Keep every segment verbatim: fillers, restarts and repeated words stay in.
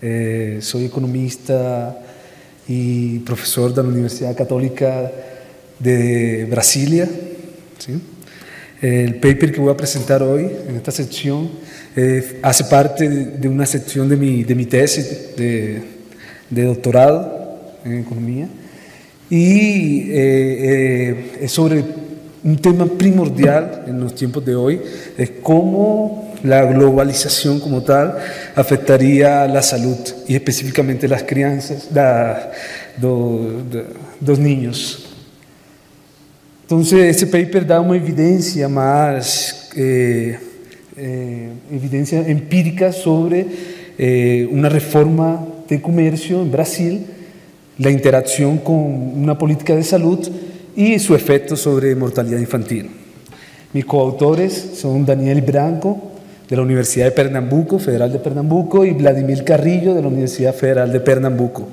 Eh, soy economista y profesor de la Universidad Católica de Brasilia, ¿sí? El paper que voy a presentar hoy en esta sección eh, hace parte de, de una sección de mi, de mi tesis de, de doctorado en economía y eh, eh, es sobre un tema primordial en los tiempos de hoy, es cómo la globalización como tal afectaría la salud y específicamente las crianzas, la, do, do, dos niños. Entonces, este paper da una evidencia más, eh, eh, evidencia empírica sobre eh, una reforma de comercio en Brasil, la interacción con una política de salud y su efecto sobre mortalidad infantil. Mis coautores son Daniel Branco, de la Universidad de Pernambuco, Federal de Pernambuco, y Vladimir Carrillo, de la Universidad Federal de Pernambuco.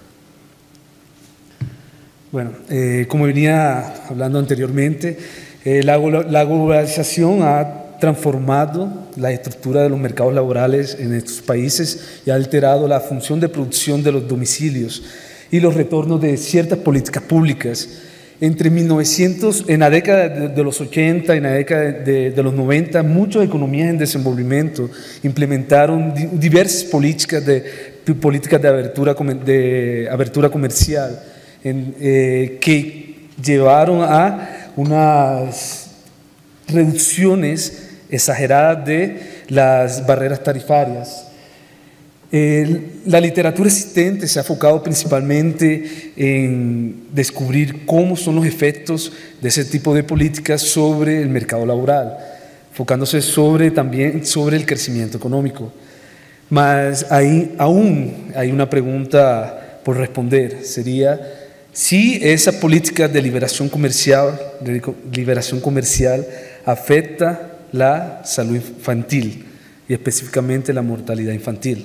Bueno, eh, como venía hablando anteriormente, eh, la, la globalización ha transformado la estructura de los mercados laborales en estos países y ha alterado la función de producción de los domicilios y los retornos de ciertas políticas públicas. Entre mil novecientos, en la década de, de los ochenta, en la década de, de los noventa, muchas economías en desenvolvimiento implementaron di, diversas políticas de, políticas de, abertura, de abertura comercial, En, eh, que llevaron a unas reducciones exageradas de las barreras tarifarias. Eh, la literatura existente se ha enfocado principalmente en descubrir cómo son los efectos de ese tipo de políticas sobre el mercado laboral, enfocándose sobre, también sobre el crecimiento económico. Mas ahí, aún hay una pregunta por responder, sería si esa política de liberación comercial, de liberación comercial afecta la salud infantil y específicamente la mortalidad infantil.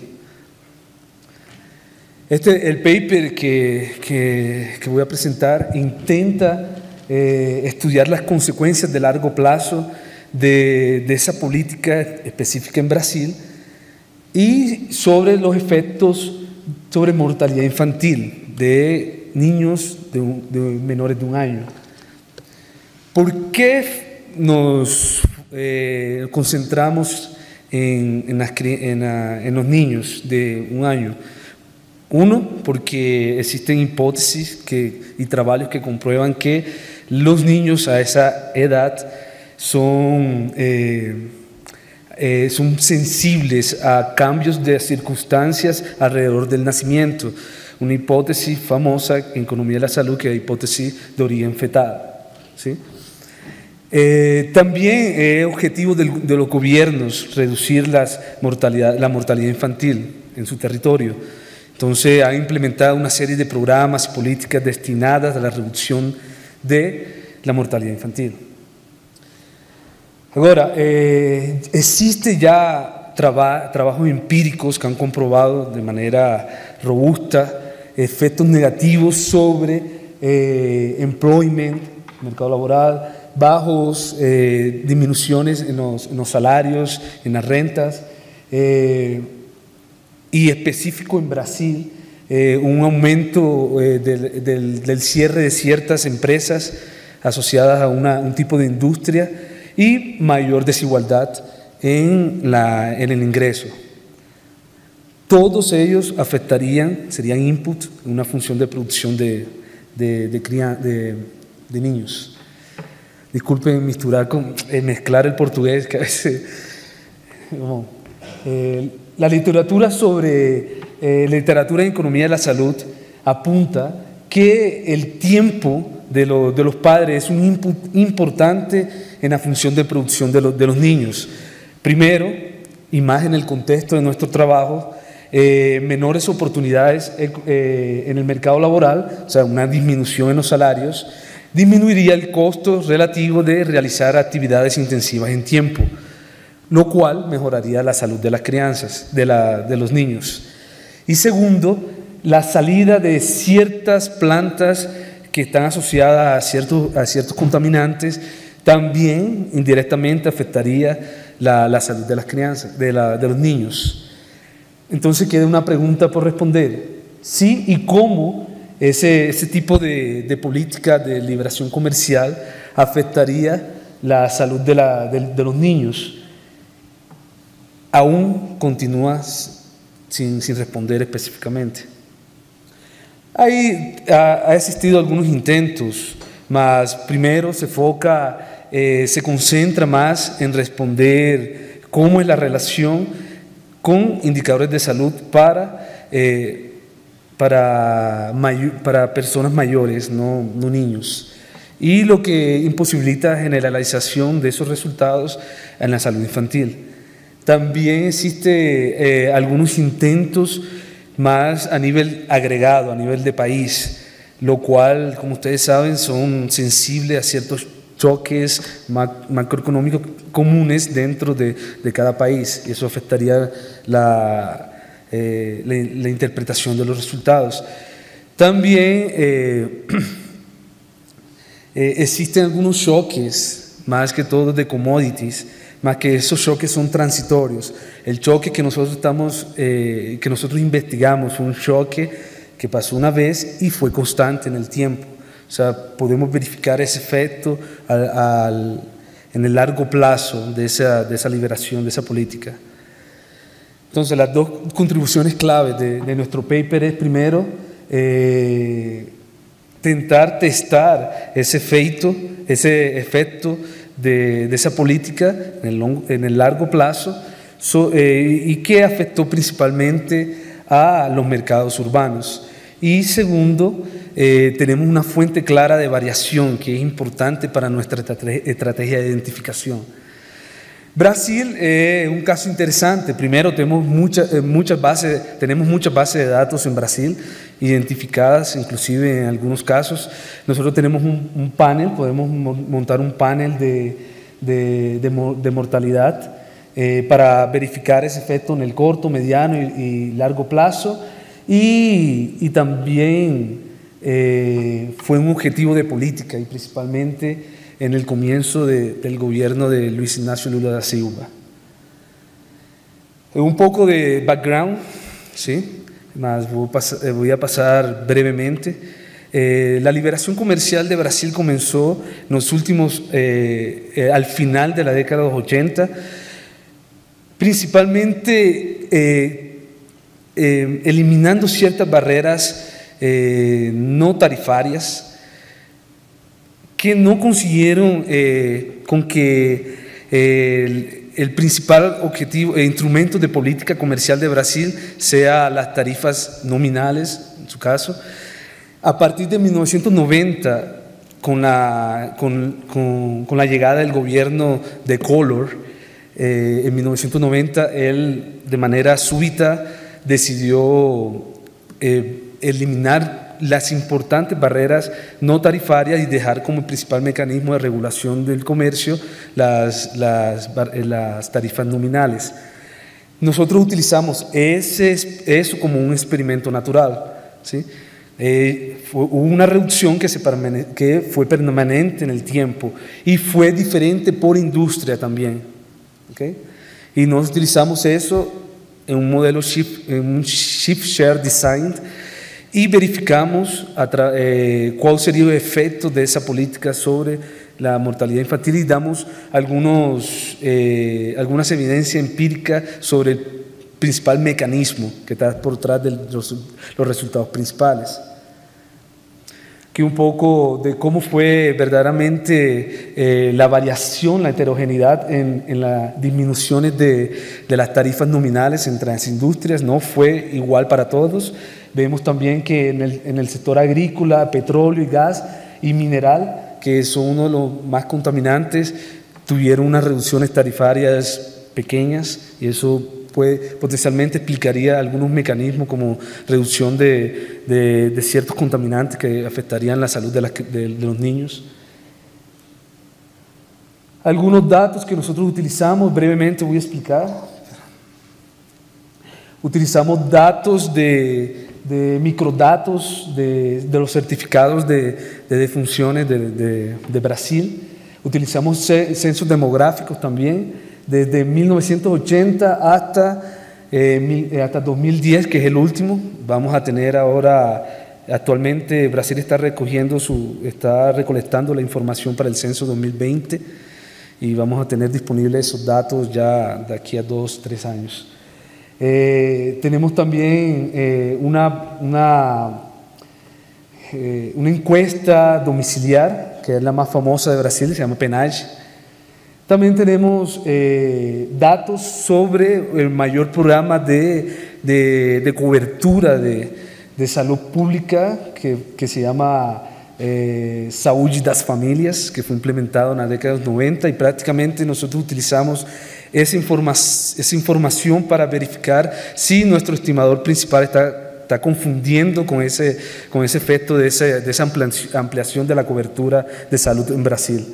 Este, el paper que, que, que voy a presentar intenta eh, estudiar las consecuencias de largo plazo de, de esa política específica en Brasil y sobre los efectos sobre mortalidad infantil de niños de, un, de menores de un año. ¿Por qué nos eh, concentramos en, en, las, en, la, en los niños de un año? Uno, porque existen hipótesis que, y trabajos que comprueban que los niños a esa edad son, eh, eh, son sensibles a cambios de circunstancias alrededor del nacimiento. Una hipótesis famosa en economía de la salud, que es la hipótesis de origen fetal, ¿sí? Eh, también es objetivo de, de los gobiernos reducir las mortalidad, la mortalidad infantil en su territorio. Entonces, ha implementado una serie de programas y políticas destinadas a la reducción de la mortalidad infantil. Ahora, eh, existe ya traba, trabajos empíricos que han comprobado de manera robusta efectos negativos sobre eh, employment, mercado laboral, bajos eh, disminuciones en los, en los salarios, en las rentas, eh, y específico en Brasil, eh, un aumento eh, del, del, del cierre de ciertas empresas asociadas a una, un tipo de industria y mayor desigualdad en, la, en el ingreso. Todos ellos afectarían, serían input en una función de producción de, de, de, de, de niños. Disculpen misturar con, eh, mezclar el portugués, que a veces... No, eh, la literatura sobre eh, literatura en economía de la salud apunta que el tiempo de, lo, de los padres es un input importante en la función de producción de, lo, de los niños. Primero, y más en el contexto de nuestro trabajo, eh, menores oportunidades eh, eh, en el mercado laboral, o sea, una disminución en los salarios, disminuiría el costo relativo de realizar actividades intensivas en tiempo, lo cual mejoraría la salud de las crianzas, de, la, de los niños. Y segundo, la salida de ciertas plantas que están asociadas a ciertos, a ciertos contaminantes también indirectamente afectaría la, la salud de las crianzas, de, la, de los niños. Entonces queda una pregunta por responder. ¿Sí y cómo ese, ese tipo de, de política de liberación comercial afectaría la salud de, la, de, de los niños? Aún continúa sin, sin responder específicamente. Hay, ha, ha existido algunos intentos, mas primero se enfoca, eh, se concentra más en responder cómo es la relación con indicadores de salud para, eh, para, mayor, para personas mayores, no, no niños, y lo que imposibilita generalización de esos resultados en la salud infantil. También existen eh, algunos intentos más a nivel agregado, a nivel de país, lo cual, como ustedes saben, son sensibles a ciertos choques macroeconómicos comunes dentro de, de cada país, y eso afectaría la, eh, la, la interpretación de los resultados. También eh, eh, existen algunos choques, más que todo de commodities, más que esos choques son transitorios. El choque que nosotros, estamos, eh, que nosotros investigamos fue un choque que pasó una vez y fue constante en el tiempo. O sea, podemos verificar ese efecto al, al, en el largo plazo de esa, de esa liberación, de esa política. Entonces, las dos contribuciones claves de, de nuestro paper es, primero, eh, intentar testar ese efecto, ese efecto de, de esa política en el, long, en el largo plazo so, eh, y que afectó principalmente a los mercados urbanos. Y segundo, eh, tenemos una fuente clara de variación que es importante para nuestra estrategia de identificación. Brasil es eh, un caso interesante. Primero, tenemos, mucha, eh, muchas bases, tenemos muchas bases de datos en Brasil, identificadas inclusive en algunos casos. Nosotros tenemos un, un panel, podemos montar un panel de, de, de, de mortalidad eh, para verificar ese efecto en el corto, mediano y, y largo plazo. Y, y también eh, fue un objetivo de política, y principalmente en el comienzo de, del gobierno de Luis Ignacio Lula da Silva. Un poco de background, ¿sí? Mas voy, a voy a pasar brevemente. Eh, la liberación comercial de Brasil comenzó en los últimos, eh, eh, al final de la década de los ochenta, principalmente eh, eh, eliminando ciertas barreras eh, no tarifarias, que no consiguieron eh, con que eh, el, el principal objetivo e instrumento de política comercial de Brasil sea las tarifas nominales, en su caso. A partir de mil novecientos noventa, con la, con, con, con la llegada del gobierno de Collor, eh, en mil novecientos noventa, él de manera súbita decidió eh, eliminar las importantes barreras no tarifarias y dejar como principal mecanismo de regulación del comercio las, las, las tarifas nominales. Nosotros utilizamos ese, eso como un experimento natural, ¿sí? Eh, fue, hubo una reducción que, se permane, que fue permanente en el tiempo y fue diferente por industria también, ¿okay? Y nosotros utilizamos eso en un modelo shift, en un shift share design, y verificamos eh, cuál sería el efecto de esa política sobre la mortalidad infantil, y damos algunos, eh, algunas evidencias empíricas sobre el principal mecanismo que está por detrás de los, los resultados principales. Aquí un poco de cómo fue verdaderamente eh, la variación, la heterogeneidad en, en las disminuciones de, de las tarifas nominales entre las industrias. No fue igual para todos. Vemos también que en el, en el sector agrícola, petróleo y gas y mineral, que son uno de los más contaminantes, tuvieron unas reducciones tarifarias pequeñas, y eso puede, potencialmente explicaría algunos mecanismos como reducción de, de, de ciertos contaminantes que afectarían la salud de, las, de, de los niños. Algunos datos que nosotros utilizamos, brevemente voy a explicar. Utilizamos datos de, de microdatos de, de los certificados de, de defunciones de, de, de Brasil. Utilizamos censos demográficos también, desde mil novecientos ochenta hasta eh, hasta dos mil diez, que es el último. Vamos a tener ahora, actualmente Brasil está recogiendo su, está recolectando la información para el censo dos mil veinte y vamos a tener disponibles esos datos ya de aquí a dos, tres años. Eh, tenemos también eh, una, una, eh, una encuesta domiciliar, que es la más famosa de Brasil, se llama PNAD. También tenemos eh, datos sobre el mayor programa de, de, de cobertura de, de salud pública que, que se llama eh, Saúde das Famílias, que fue implementado en la década de los noventa, y prácticamente nosotros utilizamos esa, informa esa información para verificar si nuestro estimador principal está, está confundiendo con ese, con ese efecto de, ese, de esa ampliación de la cobertura de salud en Brasil.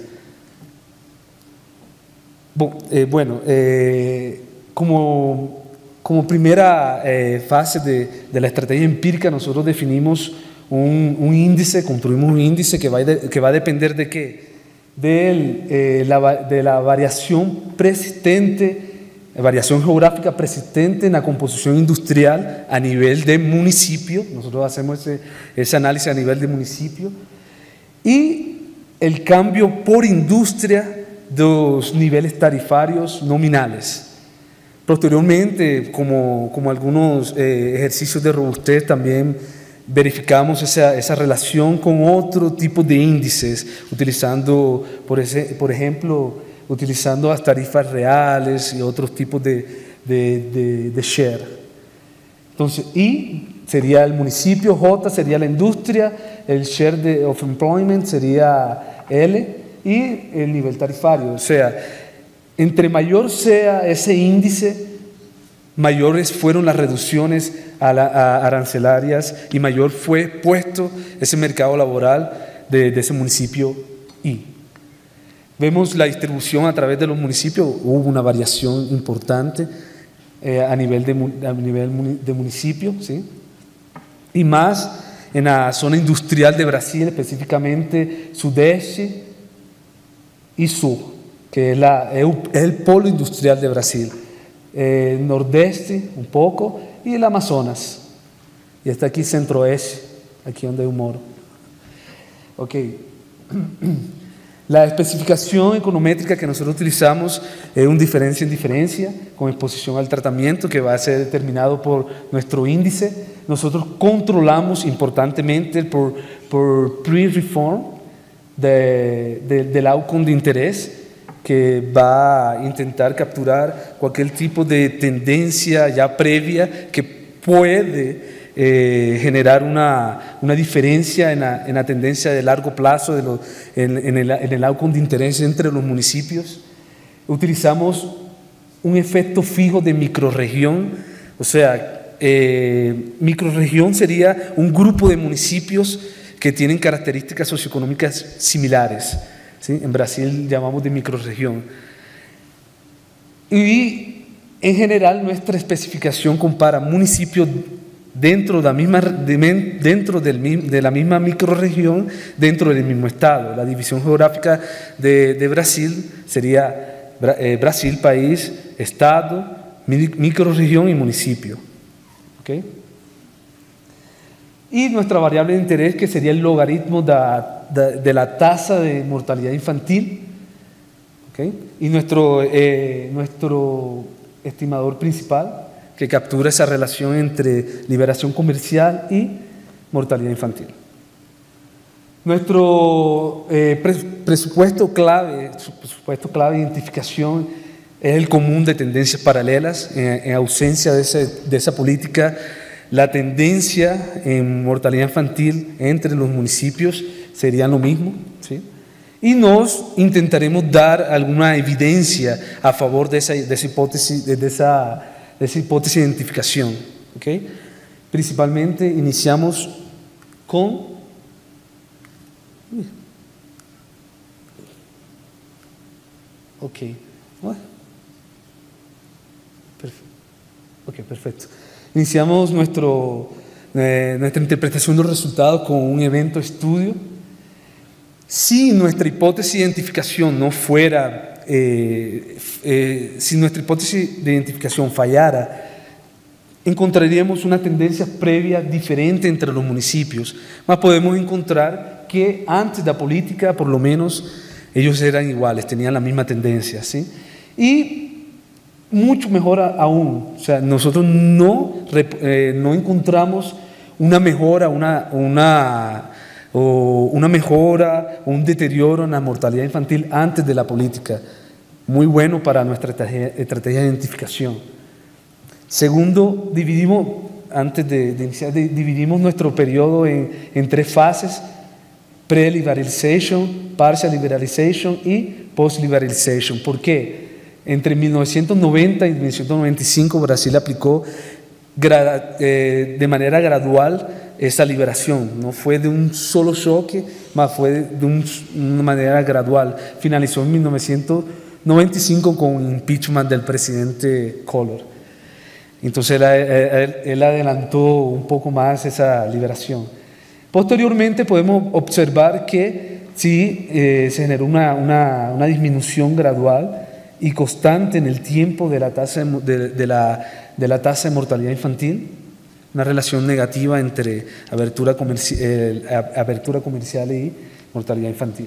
Eh, bueno, eh, como, como primera eh, fase de, de la estrategia empírica, nosotros definimos un, un índice, construimos un índice que va, de, que va a depender de qué, de, eh, la, de la variación persistente, variación geográfica persistente en la composición industrial a nivel de municipio. Nosotros hacemos ese, ese análisis a nivel de municipio, y el cambio por industria de los niveles tarifarios nominales. Posteriormente, como, como algunos eh, ejercicios de robustez, también verificamos esa, esa relación con otro tipo de índices, utilizando, por, ese, por ejemplo, utilizando las tarifas reales y otros tipos de, de, de, de share. Entonces, I sería el municipio, J sería la industria, el share de, of employment sería L, y el nivel tarifario. O sea, entre mayor sea ese índice, mayores fueron las reducciones a la, a arancelarias y mayor fue puesto ese mercado laboral de, de ese municipio I. Vemos la distribución a través de los municipios. Hubo una variación importante eh, a nivel, de, a nivel de municipio, ¿sí? Y más en la zona industrial de Brasil, específicamente sudeste y sur, que es, la, es el polo industrial de Brasil, eh, nordeste un poco, y el Amazonas, y hasta aquí centro-oeste, aquí donde hay un moro. Ok. La especificación econométrica que nosotros utilizamos es un diferencia en diferencia, con exposición al tratamiento, que va a ser determinado por nuestro índice. Nosotros controlamos importantemente por, por pre-reform, De, de, del outcome de interés, que va a intentar capturar cualquier tipo de tendencia ya previa que puede eh, generar una, una diferencia en la, en la tendencia de largo plazo de los, en, en, el, en el outcome de interés entre los municipios. Utilizamos un efecto fijo de microrregión, o sea, eh, microrregión sería un grupo de municipios que tienen características socioeconómicas similares, ¿sí? En Brasil llamamos de microrregión. Y en general nuestra especificación compara municipios dentro de la misma, de, dentro del, de la misma microrregión, dentro del mismo estado. La división geográfica de, de Brasil sería eh, Brasil, país, estado, microrregión y municipio. ¿Okay? Y nuestra variable de interés, que sería el logaritmo de, de, de la tasa de mortalidad infantil, ¿okay? Y nuestro, eh, nuestro estimador principal, que captura esa relación entre liberación comercial y mortalidad infantil. Nuestro eh, presupuesto clave, presupuesto clave de identificación es el común de tendencias paralelas. En, en ausencia de, ese, de esa política, la tendencia en mortalidad infantil entre los municipios sería lo mismo, ¿sí? Y nos intentaremos dar alguna evidencia a favor de esa, de esa, hipótesis, de esa, de esa hipótesis de identificación, ¿okay? Principalmente iniciamos con ok, perfecto. Ok, perfecto. Iniciamos nuestro, eh, nuestra interpretación de los resultados con un evento estudio. Si nuestra hipótesis de identificación no fuera, eh, eh, si nuestra hipótesis de identificación fallara encontraríamos una tendencia previa diferente entre los municipios, mas podemos encontrar que antes de la política, por lo menos, ellos eran iguales, tenían la misma tendencia, ¿sí? Y mucho mejor aún, o sea, nosotros no, eh, no encontramos una mejora, una, una, o una mejora o un deterioro en la mortalidad infantil antes de la política. Muy bueno para nuestra estrategia, estrategia de identificación. Segundo, dividimos, antes de, de iniciar, de, dividimos nuestro periodo en, en tres fases: pre-liberalization, partial liberalization y post-liberalization. ¿Por qué? Entre mil novecientos noventa y mil novecientos noventa y cinco Brasil aplicó grada, eh, de manera gradual esa liberación. No fue de un solo choque, mas fue de, de un, una manera gradual. Finalizó en mil novecientos noventa y cinco con un impeachment del presidente Collor. Entonces él, él, él adelantó un poco más esa liberación. Posteriormente podemos observar que sí eh, se generó una, una, una disminución gradual y constante en el tiempo de la tasa de, de, la, de la tasa de mortalidad infantil, una relación negativa entre abertura, comerci eh, abertura comercial y mortalidad infantil.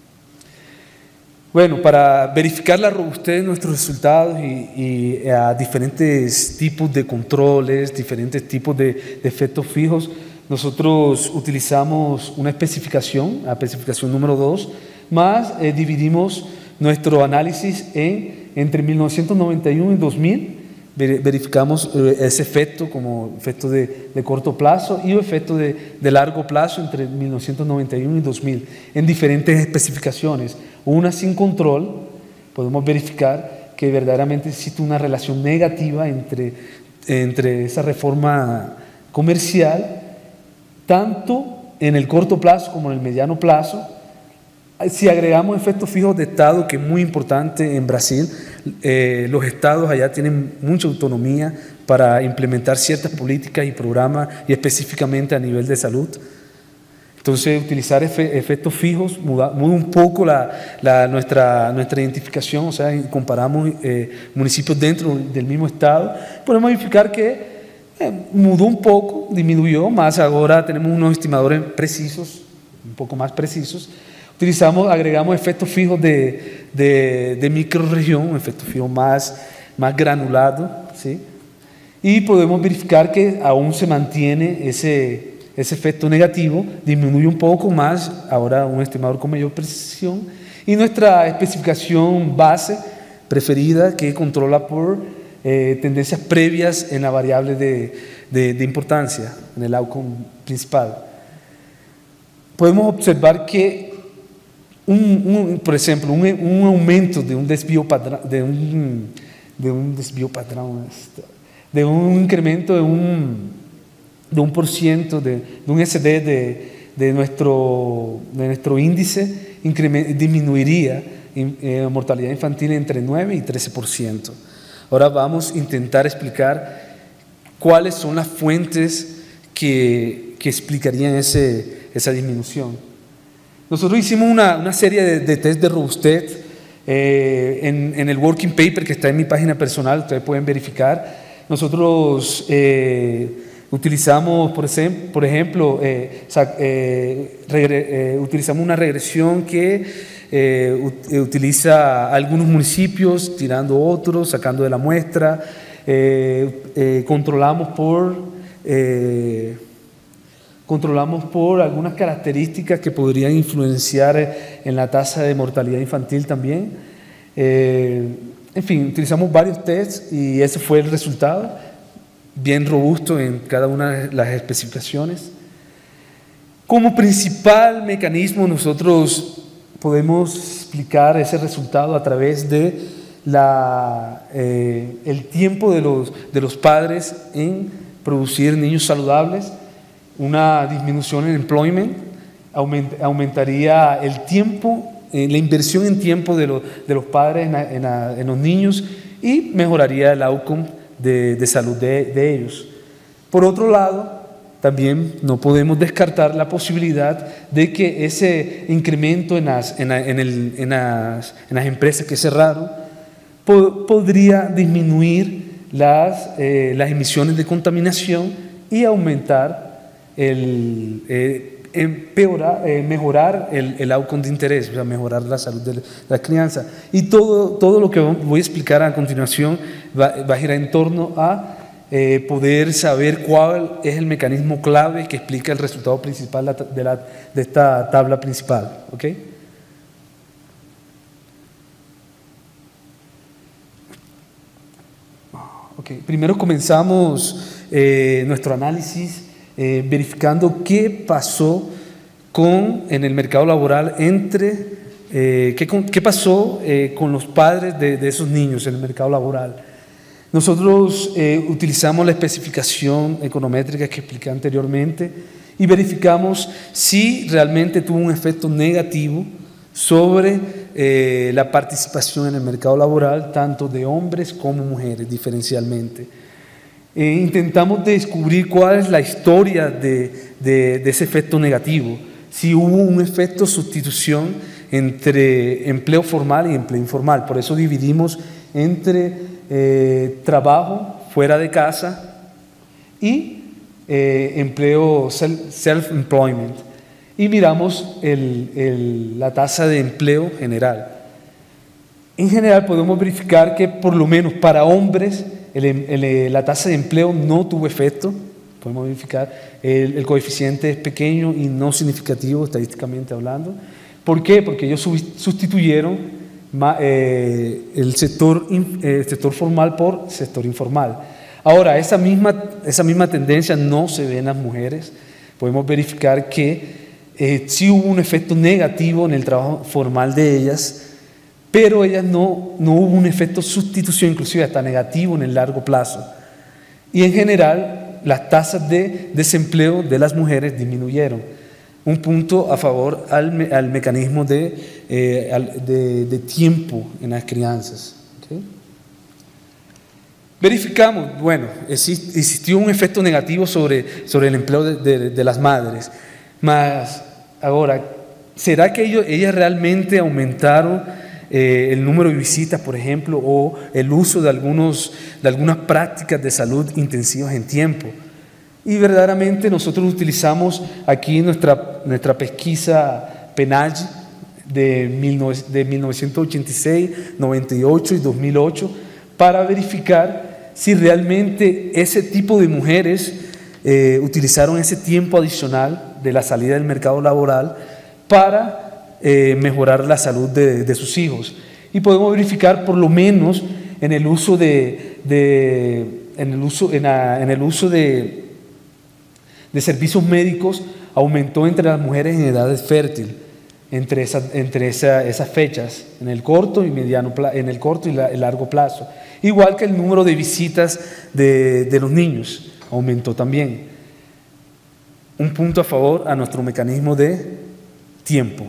Bueno, para verificar la robustez de nuestros resultados y, y a diferentes tipos de controles, diferentes tipos de, de efectos fijos, nosotros utilizamos una especificación, la especificación número dos, más eh, dividimos nuestro análisis en, entre mil novecientos noventa y uno y dos mil, verificamos eh, ese efecto como efecto de, de corto plazo y efecto de, de largo plazo entre mil novecientos noventa y uno y dos mil, en diferentes especificaciones. Una sin control, podemos verificar que verdaderamente existe una relación negativa entre, entre esa reforma comercial, tanto en el corto plazo como en el mediano plazo. Si agregamos efectos fijos de Estado, que es muy importante en Brasil, eh, los Estados allá tienen mucha autonomía para implementar ciertas políticas y programas, y específicamente a nivel de salud. Entonces, utilizar efe, efectos fijos muda, muda un poco la, la, nuestra, nuestra identificación, o sea, comparamos eh, municipios dentro del mismo Estado, podemos verificar que eh, mudó un poco, disminuyó, más ahora tenemos unos estimadores precisos, un poco más precisos. Utilizamos, agregamos efectos fijos de, de, de microrregión, efectos fijos más, más granulados, ¿sí? Y podemos verificar que aún se mantiene ese, ese efecto negativo, disminuye un poco más, ahora un estimador con mayor precisión, y nuestra especificación base preferida, que controla por eh, tendencias previas en la variable de, de, de importancia, en el outcome principal. Podemos observar que Un, un, por ejemplo, un, un aumento de un desvío padrón, de un, de un desvío padrón, de un incremento de un, de un por ciento, de, de un S D de, de, nuestro, de nuestro índice, disminuiría eh, mortalidad infantil entre nueve y trece por ciento. Ahora vamos a intentar explicar cuáles son las fuentes que, que explicarían ese, esa disminución. Nosotros hicimos una, una serie de, de test de robustez eh, en, en el working paper que está en mi página personal, ustedes pueden verificar. Nosotros eh, utilizamos, por, ejemplo, por ejemplo eh, eh, regre, eh, utilizamos una regresión que eh, utiliza algunos municipios, tirando otros, sacando de la muestra. Eh, eh, controlamos por... Eh, Controlamos por algunas características que podrían influenciar en la tasa de mortalidad infantil también. Eh, en fin, utilizamos varios tests y ese fue el resultado, bien robusto en cada una de las especificaciones. Como principal mecanismo nosotros podemos explicar ese resultado a través de la, eh, el tiempo de los, de los padres en producir niños saludables. Una disminución en employment aument, aumentaría el tiempo, eh, la inversión en tiempo de, lo, de los padres en, en, en los niños, y mejoraría el outcome de, de salud de, de ellos. Por otro lado, también no podemos descartar la posibilidad de que ese incremento en las, en, en el, en las, en las empresas que cerraron po, podría disminuir las, eh, las emisiones de contaminación y aumentar el, eh, empeorar, eh, mejorar el, el outcome de interés, o sea, mejorar la salud de la crianza. Y todo, todo lo que voy a explicar a continuación va, va a girar en torno a eh, poder saber cuál es el mecanismo clave que explica el resultado principal de, la, de esta tabla principal. ¿Okay? Okay. Primero comenzamos eh, nuestro análisis eh, verificando qué pasó con, en el mercado laboral entre, eh, qué, qué pasó eh, con los padres de, de esos niños en el mercado laboral. Nosotros eh, utilizamos la especificación econométrica que expliqué anteriormente y verificamos si realmente tuvo un efecto negativo sobre eh, la participación en el mercado laboral, tanto de hombres como mujeres, diferencialmente. Eh, intentamos descubrir cuál es la historia de, de, de ese efecto negativo, si hubo un efecto sustitución entre empleo formal y empleo informal. Por eso dividimos entre eh, trabajo fuera de casa y eh, empleo self-employment. Y miramos el, el, la tasa de empleo general. En general podemos verificar que por lo menos para hombres el, el, la tasa de empleo no tuvo efecto. Podemos verificar el, el coeficiente es pequeño y no significativo estadísticamente hablando. ¿Por qué? Porque ellos sustituyeron eh, el, sector, el sector formal por sector informal. Ahora, esa misma, esa misma tendencia no se ve en las mujeres. Podemos verificar que Eh, sí hubo un efecto negativo en el trabajo formal de ellas, pero ellas no, no hubo un efecto sustitución, inclusive hasta negativo en el largo plazo. Y en general, las tasas de desempleo de las mujeres disminuyeron. Un punto a favor al, me, al mecanismo de, eh, al, de, de tiempo en las crianzas. ¿Okay? Verificamos, bueno, exist, existió un efecto negativo sobre, sobre el empleo de, de, de las madres. Mas, ahora, ¿será que ellos, ellas realmente aumentaron eh, el número de visitas, por ejemplo, o el uso de, algunos, de algunas prácticas de salud intensivas en tiempo? Y verdaderamente nosotros utilizamos aquí nuestra, nuestra pesquisa PENAGE de, de mil novecientos ochenta y seis, noventa y ocho y dos mil ocho para verificar si realmente ese tipo de mujeres eh, utilizaron ese tiempo adicional de la salida del mercado laboral para eh, mejorar la salud de, de sus hijos. Y podemos verificar por lo menos en el uso de, de, en el uso, en la, en el uso de, de servicios médicos aumentó entre las mujeres en edad fértil, entre, esa, entre esa, esas fechas, en el corto y, mediano, en el corto y la, el largo plazo. Igual que el número de visitas de, de los niños aumentó también. Un punto a favor a nuestro mecanismo de tiempo.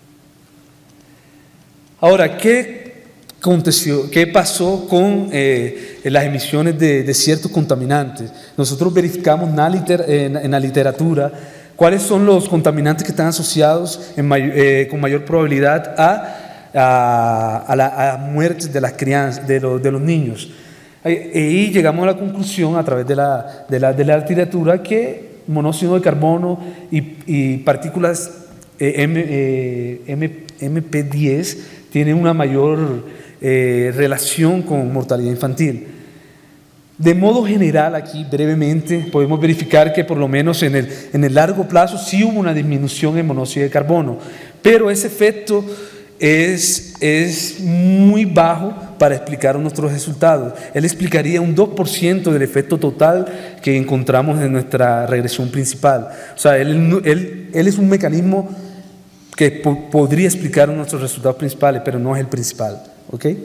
Ahora, ¿qué aconteció? ¿Qué pasó con eh, las emisiones de, de ciertos contaminantes? Nosotros verificamos en la, liter, en, en la literatura cuáles son los contaminantes que están asociados en may, eh, con mayor probabilidad a, a, a, la, a muertes de las crianzas, de, lo, de los niños. Y llegamos a la conclusión a través de la, de la, de la literatura que monóxido de carbono y, y partículas eh, M, eh, M, M P diez tienen una mayor eh, relación con mortalidad infantil. De modo general, aquí brevemente podemos verificar que por lo menos en el, en el largo plazo sí hubo una disminución en monóxido de carbono, pero ese efecto es, es muy bajo para explicar nuestros resultados. Él explicaría un dos por ciento del efecto total que encontramos en nuestra regresión principal. O sea, él, él, él es un mecanismo que po podría explicar nuestros resultados principales, pero no es el principal. ¿Okay?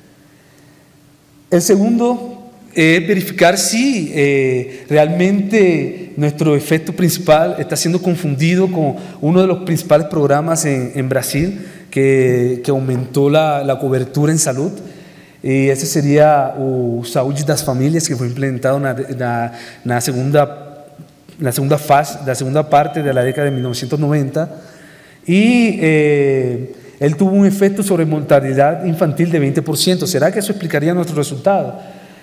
El segundo es verificar si eh, realmente nuestro efecto principal está siendo confundido con uno de los principales programas en, en Brasil que, que aumentó la, la cobertura en salud. Y ese sería o Saúde das Famílias, que fue implementado na, na, na, segunda, na segunda fase, la segunda parte de la década de mil novecientos noventa. Y eh, él tuvo un efecto sobre mortalidad infantil de veinte por ciento. ¿Será que eso explicaría nuestro resultado?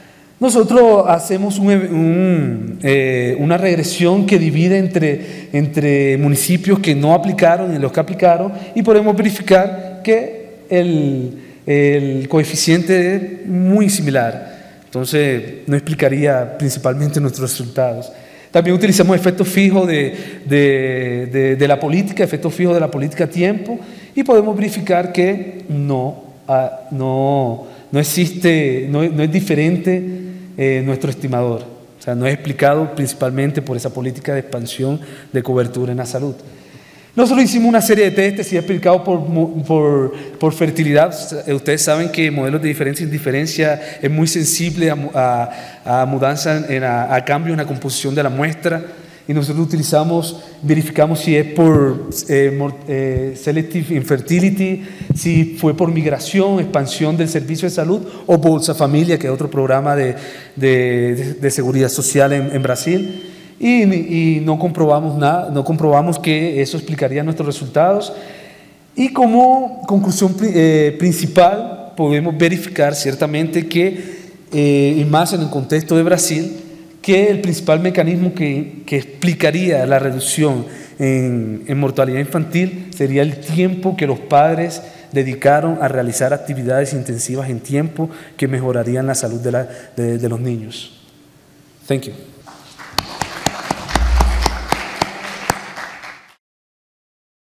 nosotros hacemos un, un, eh, una regresión que divide entre, entre municipios que no aplicaron y los que aplicaron, y podemos verificar que el, el coeficiente es muy similar. Entonces, no explicaría principalmente nuestros resultados. También utilizamos efectos fijos de, de, de, de la política, efectos fijos de la política a tiempo, y podemos verificar que no, ah, no, no existe, no, no es diferente eh, nuestro estimador. O sea, no es explicado principalmente por esa política de expansión de cobertura en la salud. Nosotros hicimos una serie de testes y he explicado por, por, por fertilidad. Ustedes saben que modelos de diferencia e indiferencia es muy sensible a, a, a mudanza, en a, a cambio en la composición de la muestra. Y nosotros utilizamos, verificamos si es por eh, eh, selective infertility, si fue por migración, expansión del servicio de salud o Bolsa Familia, que es otro programa de, de, de seguridad social en, en Brasil. Y, y no comprobamos nada, no comprobamos que eso explicaría nuestros resultados. Y como conclusión eh, principal, podemos verificar ciertamente que, eh, y más en el contexto de Brasil, que el principal mecanismo que, que explicaría la reducción en, en mortalidad infantil sería el tiempo que los padres dedicaron a realizar actividades intensivas en tiempo que mejorarían la salud de, la, de, de los niños. Thank you.